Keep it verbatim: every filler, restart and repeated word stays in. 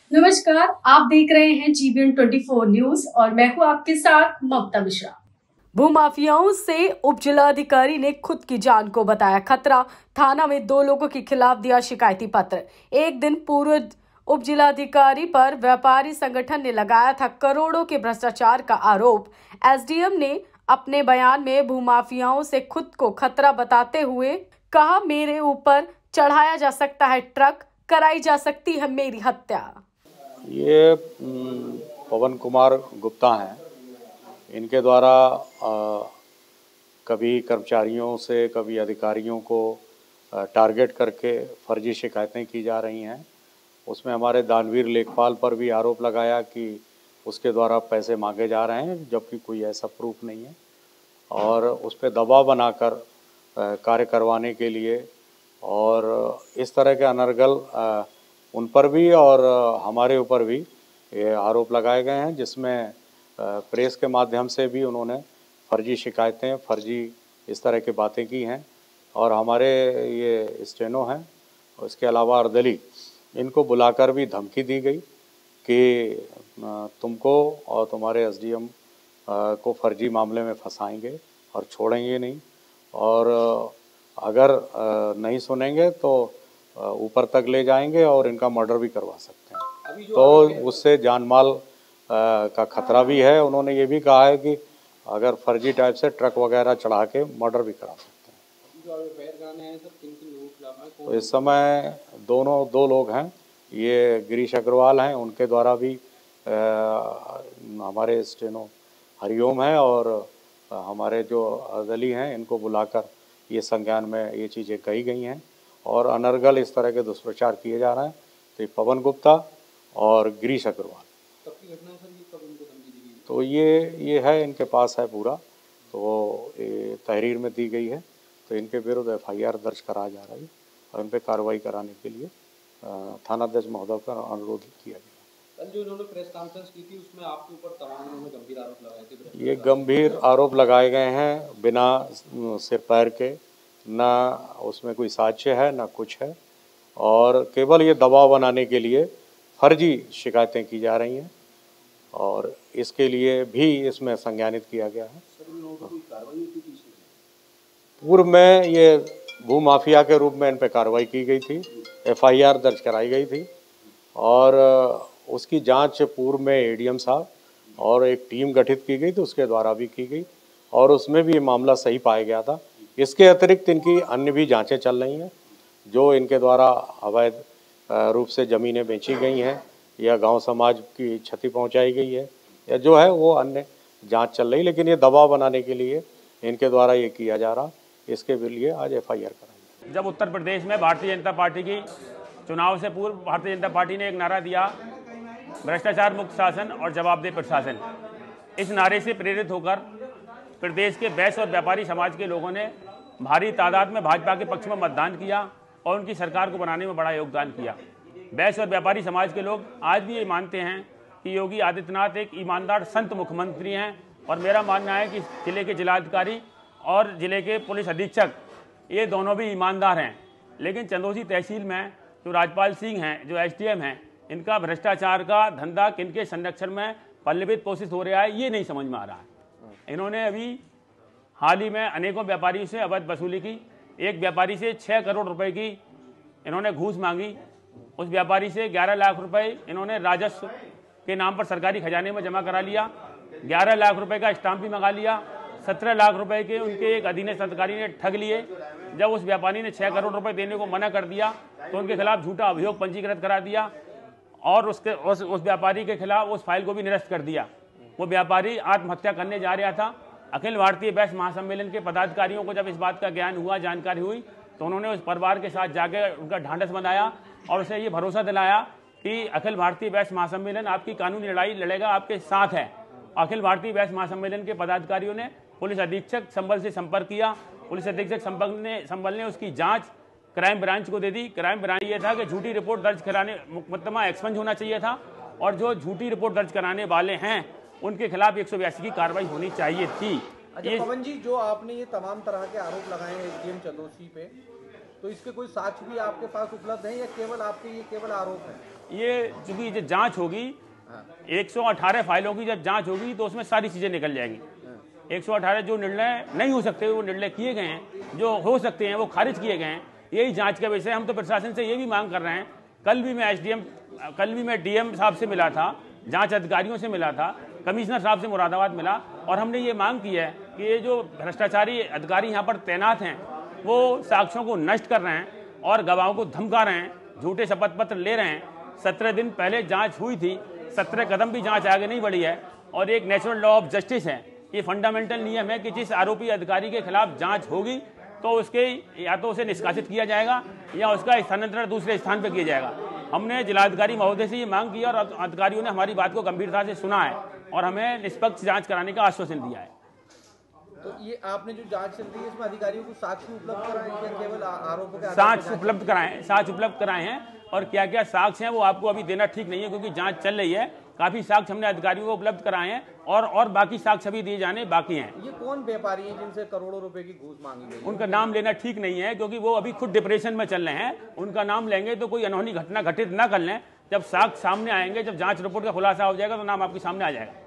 नमस्कार, आप देख रहे हैं जीबीएन चौबीस न्यूज और मैं हूं आपके साथ ममता मिश्रा। भूमाफियाओं से उप जिलाधिकारी ने खुद की जान को बताया खतरा। थाना में दो लोगों के खिलाफ दिया शिकायती पत्र। एक दिन पूर्व उप जिलाधिकारी पर व्यापारी संगठन ने लगाया था करोड़ों के भ्रष्टाचार का आरोप। एसडीएम ने अपने बयान में भूमाफियाओं से खुद को खतरा बताते हुए कहा, मेरे ऊपर चढ़ाया जा सकता है ट्रक, कराई जा सकती है मेरी हत्या। ये पवन कुमार गुप्ता हैं। इनके द्वारा आ, कभी कर्मचारियों से कभी अधिकारियों को टारगेट करके फर्जी शिकायतें की जा रही हैं। उसमें हमारे दानवीर लेखपाल पर भी आरोप लगाया कि उसके द्वारा पैसे मांगे जा रहे हैं, जबकि कोई ऐसा प्रूफ नहीं है। और उस पर दबाव बनाकर कार्य करवाने के लिए और इस तरह के अनर्गल आ, उन पर भी और हमारे ऊपर भी ये आरोप लगाए गए हैं, जिसमें प्रेस के माध्यम से भी उन्होंने फर्जी शिकायतें, फर्जी इस तरह की बातें की हैं। और हमारे ये स्टेनो हैं, उसके अलावा अर्दली, इनको बुलाकर भी धमकी दी गई कि तुमको और तुम्हारे एसडीएम को फर्जी मामले में फंसाएंगे और छोड़ेंगे नहीं, और अगर नहीं सुनेंगे तो ऊपर तक ले जाएंगे और इनका मर्डर भी करवा सकते हैं। तो उससे जान माल का खतरा भी है। उन्होंने ये भी कहा है कि अगर फर्जी टाइप से ट्रक वगैरह चढ़ा के मर्डर भी करा सकते हैं। तो इस समय दोनों दो लोग हैं, ये गिरीश अग्रवाल हैं, उनके द्वारा भी आ, हमारे स्टेनो हरिओम है और हमारे जो अर्दली हैं, इनको बुलाकर ये संज्ञान में ये चीज़ें कही गई हैं और अनर्गल इस तरह के दुष्प्रचार किए जा रहे हैं। तो ये पवन गुप्ता और गिरीश अग्रवाल, तो ये ये है, इनके पास है पूरा, तो ये तहरीर में दी गई है। तो इनके विरुद्ध एफ आई आर दर्ज कराया जा रहा है और इन पर कार्रवाई कराने के लिए थानाध्यक्ष महोदय का अनुरोध किया गया। कल जो इन्होंने प्रेस कॉन्फ्रेंस की थी उसमें आपके ऊपर तमाम उन्होंने गंभीर आरोप लगाए थे। ये गंभीर आरोप लगाए गए हैं बिना सिर पैर के, ना उसमें कोई साक्ष्य है ना कुछ है, और केवल ये दबाव बनाने के लिए फर्जी शिकायतें की जा रही हैं और इसके लिए भी इसमें संज्ञानित किया गया है। पूर्व में ये भूमाफिया के रूप में इन पर कार्रवाई की गई थी, एफ आई आर दर्ज कराई गई थी और उसकी जांच पूर्व में एडीएम साहब और एक टीम गठित की गई थी, उसके द्वारा भी की गई और उसमें भी ये मामला सही पाया गया था। इसके अतिरिक्त इनकी अन्य भी जांचें चल रही हैं, जो इनके द्वारा अवैध रूप से ज़मीनें बेची गई हैं या गांव समाज की क्षति पहुंचाई गई है या जो है वो अन्य जांच चल रही। लेकिन ये दबाव बनाने के लिए इनके द्वारा ये किया जा रहा, इसके लिए आज एफ आई आर कराई। जब उत्तर प्रदेश में भारतीय जनता पार्टी की चुनाव से पूर्व भारतीय जनता पार्टी ने एक नारा दिया, भ्रष्टाचार मुक्त शासन और जवाबदेह प्रशासन, इस नारे से प्रेरित होकर प्रदेश के वैश्य और व्यापारी समाज के लोगों ने भारी तादाद में भाजपा के पक्ष में मतदान किया और उनकी सरकार को बनाने में बड़ा योगदान किया। वैश्य और व्यापारी समाज के लोग आज भी ये मानते हैं कि योगी आदित्यनाथ एक ईमानदार संत मुख्यमंत्री हैं और मेरा मानना है कि जिले के जिलाधिकारी और जिले के पुलिस अधीक्षक ये दोनों भी ईमानदार हैं। लेकिन चंदौसी तहसील में जो राजपाल सिंह हैं, जो एस डी एम हैं, इनका भ्रष्टाचार का धंधा किनके संरक्षण में पल्लवित पोषित हो रहा है ये नहीं समझ में आ रहा है। इन्होंने अभी हाल ही में अनेकों व्यापारियों से अवैध वसूली की। एक व्यापारी से छः करोड़ रुपए की इन्होंने घूस मांगी, उस व्यापारी से ग्यारह लाख रुपए इन्होंने राजस्व के नाम पर सरकारी खजाने में जमा करा लिया, ग्यारह लाख रुपए का स्टाम्प भी मंगा लिया, सत्रह लाख रुपए के उनके एक अधीनस्थ अधिकारी ने ठग लिए। जब उस व्यापारी ने छः करोड़ रुपए देने को मना कर दिया तो उनके खिलाफ झूठा अभियोग पंजीकृत करा दिया और उसके उस, उस व्यापारी के खिलाफ उस फाइल को भी निरस्त कर दिया। वो व्यापारी आत्महत्या करने जा रहा था। अखिल भारतीय वैश्य महासम्मेलन के पदाधिकारियों को जब इस बात का ज्ञान हुआ, जानकारी हुई, तो उन्होंने उस परिवार के साथ जाकर उनका ढांढस बनाया और उसे ये भरोसा दिलाया कि अखिल भारतीय वैश्य महासम्मेलन आपकी कानूनी लड़ाई लड़ेगा, आपके साथ है। अखिल भारतीय वैश्य महासम्मेलन के पदाधिकारियों ने पुलिस अधीक्षक संबल से संपर्क किया। पुलिस अधीक्षक संबल ने संबल ने उसकी जांच क्राइम ब्रांच को दे दी। क्राइम ब्रांच ये था कि झूठी रिपोर्ट दर्ज कराने, मुकदमा एक्सपंज होना चाहिए था और जो झूठी रिपोर्ट दर्ज कराने वाले हैं उनके खिलाफ एक सौ बयासी की कार्रवाई होनी चाहिए थी। अच्छा पवन जी, जो आपने ये तमाम तरह के आरोप लगाए हैं एसडीएम चंदौसी पे, तो इसके कोई साक्ष्य भी आपके पास उपलब्ध है या केवल आपके ये केवल आरोप है? ये चूंकि जब जांच होगी एक सौ अठारह फाइलों की जब जांच होगी तो उसमें सारी चीज़ें निकल जाएंगी। एक सौ अठारह जो निर्णय नहीं हो सकते वो निर्णय किए गए हैं, जो हो सकते हैं वो खारिज किए गए हैं। यही जांच का विषय। हम तो प्रशासन से ये भी मांग कर रहे हैं। कल भी मैं एसडीएम कल भी मैं डीएम साहब से मिला था, जांच अधिकारियों से मिला था, कमिश्नर साहब से मुरादाबाद मिला, और हमने ये मांग की है कि ये जो भ्रष्टाचारी अधिकारी यहाँ पर तैनात हैं वो साक्ष्यों को नष्ट कर रहे हैं और गवाहों को धमका रहे हैं, झूठे शपथ पत्र ले रहे हैं। सत्रह दिन पहले जांच हुई थी, सत्रह कदम भी जांच आगे नहीं बढ़ी है। और एक नेचुरल लॉ ऑफ जस्टिस है, ये फंडामेंटल नियम है कि जिस आरोपी अधिकारी के खिलाफ जांच होगी तो उसके या तो उसे निष्कासित किया जाएगा या उसका स्थानांतरण दूसरे स्थान पर किया जाएगा। हमने जिलाधिकारी महोदय से ये मांग की और अधिकारियों ने हमारी बात को गंभीरता से सुना है और हमें निष्पक्ष जांच कराने का आश्वासन दिया है। तो ये आपने जो जांच चल रही है इसमें अधिकारियों को साक्ष्य उपलब्ध कराए हैं या केवल आरोपों के साक्ष्य उपलब्ध कराए साक्ष्य उपलब्ध कराए हैं और क्या क्या साक्ष्य हैं वो आपको अभी देना ठीक नहीं है क्योंकि जांच चल रही है। काफी साक्ष्य हमने अधिकारियों को उपलब्ध कराए हैं और और बाकी साक्ष्य अभी दिए जाने बाकी हैं। ये कौन व्यापारी हैं जिनसे करोड़ों रुपए की घूस मांगी गई? उनका नाम लेना ठीक नहीं है क्योंकि वो अभी खुद डिप्रेशन में चल रहे हैं। उनका नाम लेंगे तो कोई अनहोनी घटना घटित न कर लें। जब साक्ष्य सामने आएंगे, जब जांच रिपोर्ट का खुलासा हो जाएगा तो नाम आपके सामने आ जाएगा।